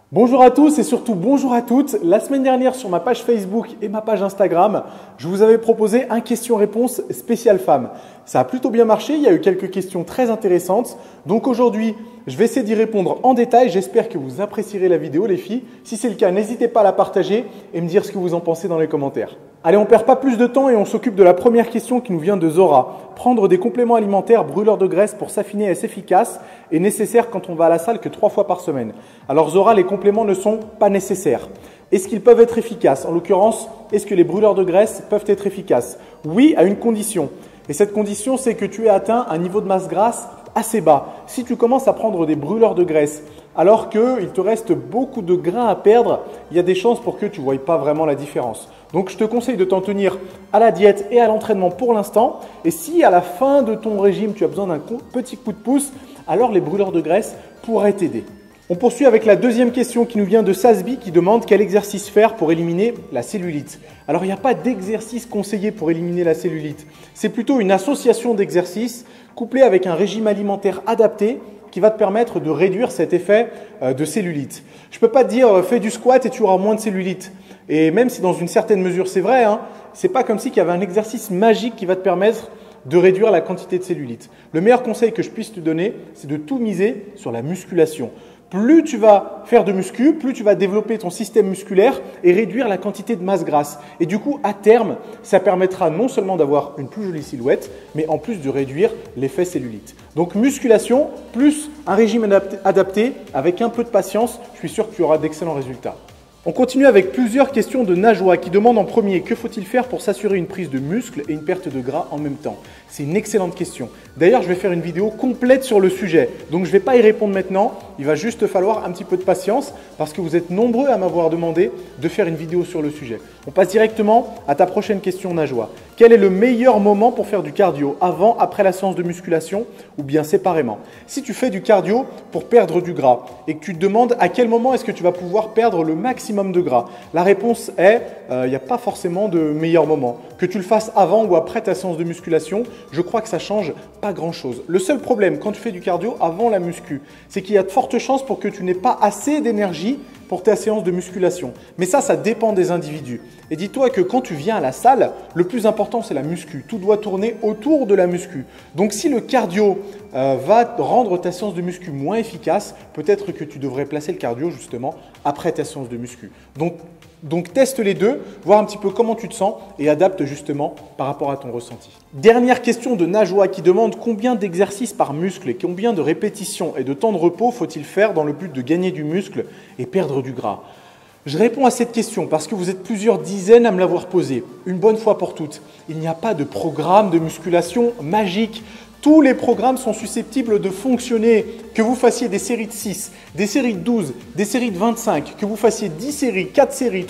Bonjour à tous et surtout bonjour à toutes. La semaine dernière sur ma page Facebook et ma page Instagram, je vous avais proposé un question-réponse spécial femme. Ça a plutôt bien marché, il y a eu quelques questions très intéressantes. Donc aujourd'hui, je vais essayer d'y répondre en détail. J'espère que vous apprécierez la vidéo les filles. Si c'est le cas, n'hésitez pas à la partager et me dire ce que vous en pensez dans les commentaires. Allez, on ne perd pas plus de temps et on s'occupe de la première question qui nous vient de Zora. Prendre des compléments alimentaires brûleurs de graisse pour s'affiner est efficace et nécessaire quand on va à la salle que 3 fois par semaine. Alors Zora, les compléments ne sont pas nécessaires. Est-ce qu'ils peuvent être efficaces? En l'occurrence, est-ce que les brûleurs de graisse peuvent être efficaces? Oui, à une condition. Et cette condition, c'est que tu aies atteint un niveau de masse grasse assez bas. Si tu commences à prendre des brûleurs de graisse alors qu'il te reste beaucoup de gras à perdre, il y a des chances pour que tu ne voies pas vraiment la différence. Donc je te conseille de t'en tenir à la diète et à l'entraînement pour l'instant. Et si à la fin de ton régime, tu as besoin d'un petit coup de pouce, alors les brûleurs de graisse pourraient t'aider. On poursuit avec la deuxième question qui nous vient de Sasbi qui demande quel exercice faire pour éliminer la cellulite. Alors il n'y a pas d'exercice conseillé pour éliminer la cellulite. C'est plutôt une association d'exercices couplée avec un régime alimentaire adapté qui va te permettre de réduire cet effet de cellulite. Je ne peux pas te dire fais du squat et tu auras moins de cellulite. Et même si dans une certaine mesure c'est vrai, c'est pas comme si il y avait un exercice magique qui va te permettre de réduire la quantité de cellulite. Le meilleur conseil que je puisse te donner, c'est de tout miser sur la musculation. Plus tu vas faire de muscu, plus tu vas développer ton système musculaire et réduire la quantité de masse grasse. Et du coup, à terme, ça permettra non seulement d'avoir une plus jolie silhouette, mais en plus de réduire l'effet cellulite. Donc musculation plus un régime adapté avec un peu de patience, je suis sûr que tu auras d'excellents résultats. On continue avec plusieurs questions de Najwa qui demande en premier que faut-il faire pour s'assurer une prise de muscle et une perte de gras en même temps. C'est une excellente question. D'ailleurs, je vais faire une vidéo complète sur le sujet. Donc, je ne vais pas y répondre maintenant. Il va juste falloir un petit peu de patience parce que vous êtes nombreux à m'avoir demandé de faire une vidéo sur le sujet. On passe directement à ta prochaine question, Najwa. Quel est le meilleur moment pour faire du cardio? Avant, après la séance de musculation ou bien séparément? Si tu fais du cardio pour perdre du gras et que tu te demandes à quel moment est-ce que tu vas pouvoir perdre le maximum de gras, la réponse est il n'y a pas forcément de meilleur moment. Que tu le fasses avant ou après ta séance de musculation, je crois que ça change pas grand-chose. Le seul problème quand tu fais du cardio avant la muscu, c'est qu'il y a de fortes chances pour que tu n'aies pas assez d'énergie pour ta séance de musculation. Mais ça dépend des individus. Et dis-toi que quand tu viens à la salle, le plus important, c'est la muscu. Tout doit tourner autour de la muscu. Donc, si le cardio va rendre ta séance de muscu moins efficace, peut-être que tu devrais placer le cardio justement après ta séance de muscu. Donc, teste les deux, voir un petit peu comment tu te sens et adapte justement par rapport à ton ressenti. Dernière question de Najwa qui demande combien d'exercices par muscle et combien de répétitions et de temps de repos faut-il faire dans le but de gagner du muscle et perdre du gras? Je réponds à cette question parce que vous êtes plusieurs dizaines à me l'avoir posée. Une bonne fois pour toutes, il n'y a pas de programme de musculation magique. Tous les programmes sont susceptibles de fonctionner, que vous fassiez des séries de 6, des séries de 12, des séries de 25, que vous fassiez 10 séries, 4 séries,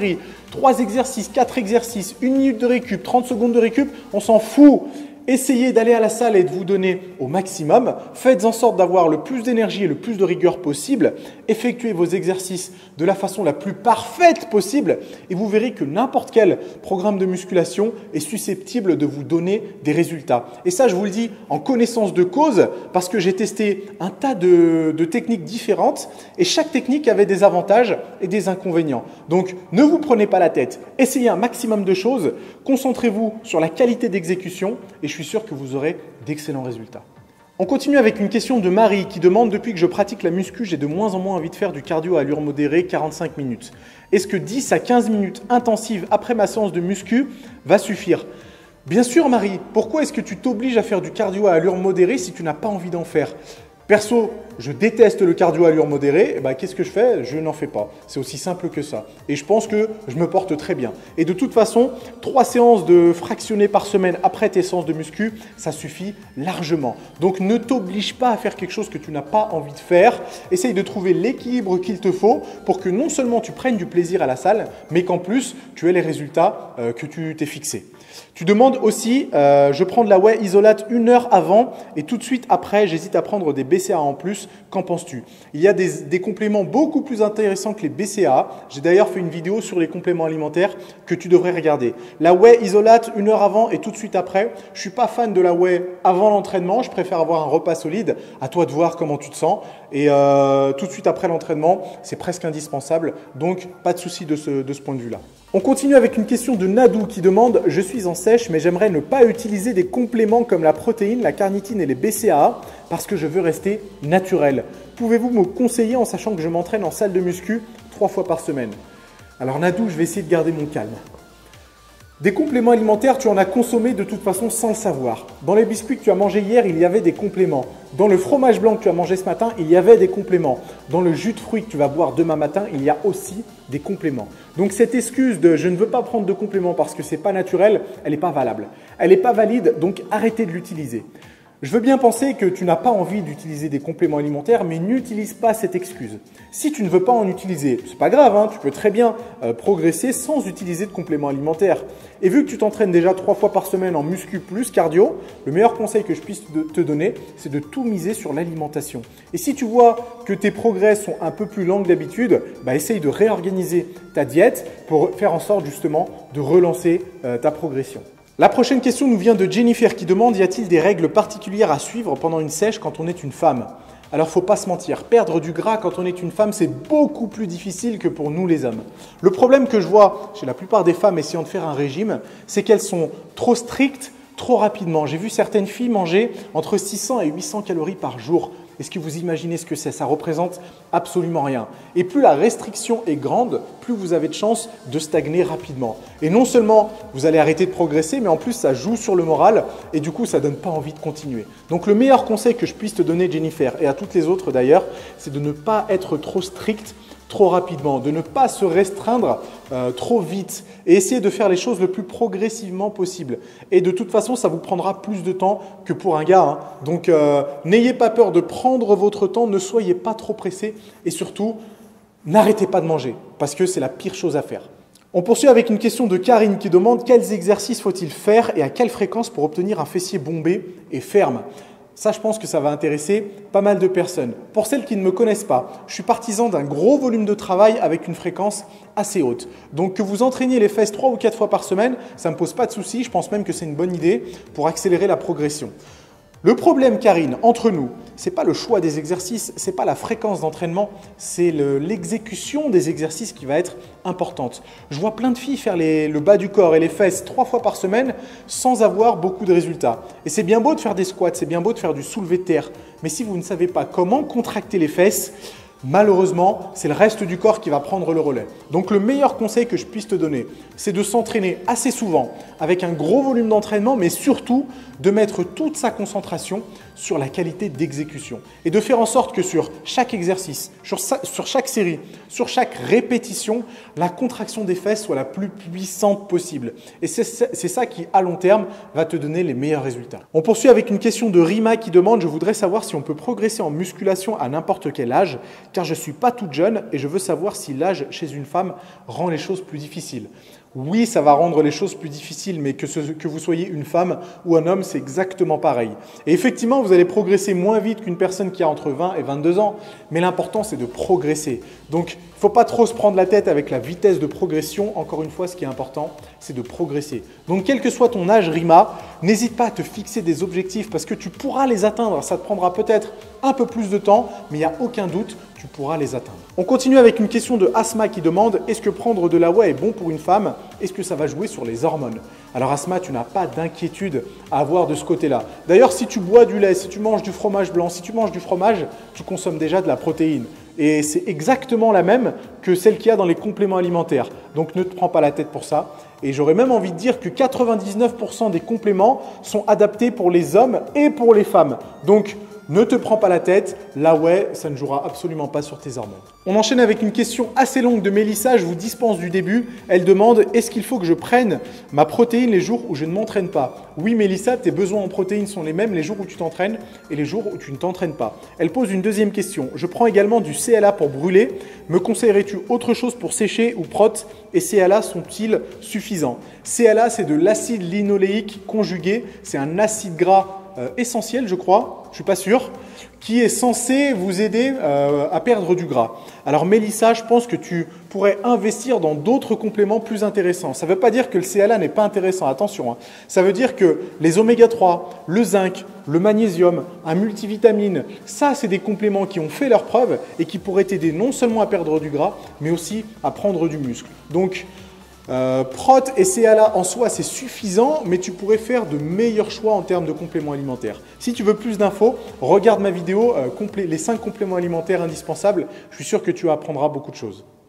3 exercices, 4 exercices, 1 minute de récup, 30 secondes de récup, on s'en fout. Essayez d'aller à la salle et de vous donner au maximum. Faites en sorte d'avoir le plus d'énergie et le plus de rigueur possible. Effectuez vos exercices de la façon la plus parfaite possible et vous verrez que n'importe quel programme de musculation est susceptible de vous donner des résultats. Et ça, je vous le dis en connaissance de cause parce que j'ai testé un tas de techniques différentes et chaque technique avait des avantages et des inconvénients. Donc, ne vous prenez pas la tête. Essayez un maximum de choses. Concentrez-vous sur la qualité d'exécution et je suis sûr que vous aurez d'excellents résultats. On continue avec une question de Marie qui demande « Depuis que je pratique la muscu, j'ai de moins en moins envie de faire du cardio à allure modérée, 45 minutes. Est-ce que 10 à 15 minutes intensives après ma séance de muscu va suffire ?» Bien sûr Marie, pourquoi est-ce que tu t'obliges à faire du cardio à allure modérée si tu n'as pas envie d'en faire? Perso, je déteste le cardio à allure modérée, qu'est-ce que je fais? Je n'en fais pas. C'est aussi simple que ça. Et je pense que je me porte très bien. Et de toute façon, 3 séances de fractionnées par semaine après tes séances de muscu, ça suffit largement. Donc ne t'oblige pas à faire quelque chose que tu n'as pas envie de faire. Essaye de trouver l'équilibre qu'il te faut pour que non seulement tu prennes du plaisir à la salle, mais qu'en plus, tu aies les résultats que tu t'es fixés. Tu demandes aussi, je prends de la whey isolate 1 heure avant et tout de suite après, j'hésite à prendre des BCAA en plus. Qu'en penses-tu? Il y a des compléments beaucoup plus intéressants que les BCAA. J'ai d'ailleurs fait une vidéo sur les compléments alimentaires que tu devrais regarder. La whey isolate 1 heure avant et tout de suite après. Je ne suis pas fan de la whey avant l'entraînement. Je préfère avoir un repas solide. À toi de voir comment tu te sens. Et tout de suite après l'entraînement, c'est presque indispensable. Donc, pas de souci de ce point de vue-là. On continue avec une question de Nadou qui demande « Je suis en sèche, mais j'aimerais ne pas utiliser des compléments comme la protéine, la carnitine et les BCAA parce que je veux rester naturel. Pouvez-vous me conseiller en sachant que je m'entraîne en salle de muscu 3 fois par semaine ?» Alors Nadou, je vais essayer de garder mon calme. Des compléments alimentaires, tu en as consommé de toute façon sans le savoir. Dans les biscuits que tu as mangés hier, il y avait des compléments. Dans le fromage blanc que tu as mangé ce matin, il y avait des compléments. Dans le jus de fruits que tu vas boire demain matin, il y a aussi des compléments. Donc cette excuse de « je ne veux pas prendre de compléments parce que ce n'est pas naturel », elle n'est pas valable. Elle n'est pas valide, donc arrêtez de l'utiliser. Je veux bien penser que tu n'as pas envie d'utiliser des compléments alimentaires, mais n'utilise pas cette excuse. Si tu ne veux pas en utiliser, c'est pas grave, hein, tu peux très bien progresser sans utiliser de compléments alimentaires. Et vu que tu t'entraînes déjà 3 fois par semaine en muscu plus cardio, le meilleur conseil que je puisse te donner, c'est de tout miser sur l'alimentation. Et si tu vois que tes progrès sont un peu plus lents que d'habitude, essaye de réorganiser ta diète pour faire en sorte justement de relancer ta progression. La prochaine question nous vient de Jennifer qui demande « Y a-t-il des règles particulières à suivre pendant une sèche quand on est une femme ?» Alors, il ne faut pas se mentir, perdre du gras quand on est une femme, c'est beaucoup plus difficile que pour nous les hommes. Le problème que je vois chez la plupart des femmes essayant de faire un régime, c'est qu'elles sont trop strictes, trop rapidement. J'ai vu certaines filles manger entre 600 et 800 calories par jour. Est-ce que vous imaginez ce que c'est? Ça représente absolument rien. Et plus la restriction est grande, plus vous avez de chances de stagner rapidement. Et non seulement vous allez arrêter de progresser, mais en plus ça joue sur le moral et du coup ça ne donne pas envie de continuer. Donc le meilleur conseil que je puisse te donner, Jennifer, et à toutes les autres d'ailleurs, c'est de ne pas être trop strict trop rapidement, de ne pas se restreindre trop vite et essayer de faire les choses le plus progressivement possible. Et de toute façon, ça vous prendra plus de temps que pour un gars. Hein. Donc, n'ayez pas peur de prendre votre temps, ne soyez pas trop pressé et surtout, n'arrêtez pas de manger parce que c'est la pire chose à faire. On poursuit avec une question de Karine qui demande quels exercices faut-il faire et à quelle fréquence pour obtenir un fessier bombé et ferme. Ça, je pense que ça va intéresser pas mal de personnes. Pour celles qui ne me connaissent pas, je suis partisan d'un gros volume de travail avec une fréquence assez haute. Donc, que vous entraîniez les fesses 3 ou 4 fois par semaine, ça ne me pose pas de souci. Je pense même que c'est une bonne idée pour accélérer la progression. Le problème, Karine, entre nous, ce n'est pas le choix des exercices, ce n'est pas la fréquence d'entraînement, c'est l'exécution des exercices qui va être importante. Je vois plein de filles faire le bas du corps et les fesses 3 fois par semaine sans avoir beaucoup de résultats. Et c'est bien beau de faire des squats, c'est bien beau de faire du soulevé de terre, mais si vous ne savez pas comment contracter les fesses, malheureusement, c'est le reste du corps qui va prendre le relais. Donc le meilleur conseil que je puisse te donner, c'est de s'entraîner assez souvent avec un gros volume d'entraînement, mais surtout de mettre toute sa concentration sur la qualité d'exécution et de faire en sorte que sur chaque exercice, sur chaque série, sur chaque répétition, la contraction des fesses soit la plus puissante possible. Et c'est ça qui, à long terme, va te donner les meilleurs résultats. On poursuit avec une question de Rima qui demande « Je voudrais savoir si on peut progresser en musculation à n'importe quel âge, car je ne suis pas toute jeune et je veux savoir si l'âge chez une femme rend les choses plus difficiles. » Oui, ça va rendre les choses plus difficiles, mais que vous soyez une femme ou un homme, c'est exactement pareil. Et effectivement, vous allez progresser moins vite qu'une personne qui a entre 20 et 22 ans, mais l'important, c'est de progresser. Donc, il ne faut pas trop se prendre la tête avec la vitesse de progression. Encore une fois, ce qui est important, c'est de progresser. Donc, quel que soit ton âge, Rima, n'hésite pas à te fixer des objectifs parce que tu pourras les atteindre. Ça te prendra peut-être un peu plus de temps, mais il n'y a aucun doute, tu pourras les atteindre. On continue avec une question de Asma qui demande « Est-ce que prendre de la whey est bon pour une femme? Est-ce que ça va jouer sur les hormones ?» Alors Asma, tu n'as pas d'inquiétude à avoir de ce côté-là. D'ailleurs, si tu bois du lait, si tu manges du fromage blanc, si tu manges du fromage, tu consommes déjà de la protéine. Et c'est exactement la même que celle qu'il y a dans les compléments alimentaires. Donc ne te prends pas la tête pour ça. Et j'aurais même envie de dire que 99% des compléments sont adaptés pour les hommes et pour les femmes. Donc ne te prends pas la tête. Là, ouais, ça ne jouera absolument pas sur tes hormones. On enchaîne avec une question assez longue de Mélissa. Je vous dispense du début. Elle demande, est-ce qu'il faut que je prenne ma protéine les jours où je ne m'entraîne pas? Oui, Mélissa, tes besoins en protéines sont les mêmes les jours où tu t'entraînes et les jours où tu ne t'entraînes pas. Elle pose une deuxième question. Je prends également du CLA pour brûler. Me conseillerais-tu autre chose pour sécher ou prot? Et CLA sont-ils suffisants? CLA, c'est de l'acide linoléique conjugué. C'est un acide gras essentiel, je crois, je ne suis pas sûr, qui est censé vous aider à perdre du gras. Alors Mélissa, je pense que tu pourrais investir dans d'autres compléments plus intéressants. Ça ne veut pas dire que le CLA n'est pas intéressant, attention. Ça veut dire que les oméga 3, le zinc, le magnésium, un multivitamine, ça c'est des compléments qui ont fait leurs preuves et qui pourraient t'aider non seulement à perdre du gras, mais aussi à prendre du muscle. Donc, prot et CLA en soi c'est suffisant, mais tu pourrais faire de meilleurs choix en termes de compléments alimentaires. Si tu veux plus d'infos, regarde ma vidéo les 5 compléments alimentaires indispensables. Je suis sûr que tu apprendras beaucoup de choses.